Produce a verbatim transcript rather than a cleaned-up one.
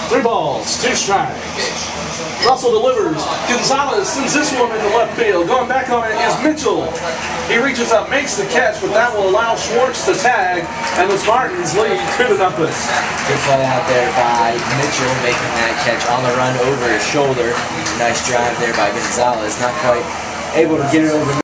Three balls, two strikes. Russell delivers. Gonzalez sends this one into left field. Going back on it is Mitchell. He reaches up, makes the catch, but that will allow Schwartz to tag, and the Spartans lead two to nothing. Good play out there by Mitchell, making that catch on the run over his shoulder. Nice drive there by Gonzalez. Not quite able to get it over.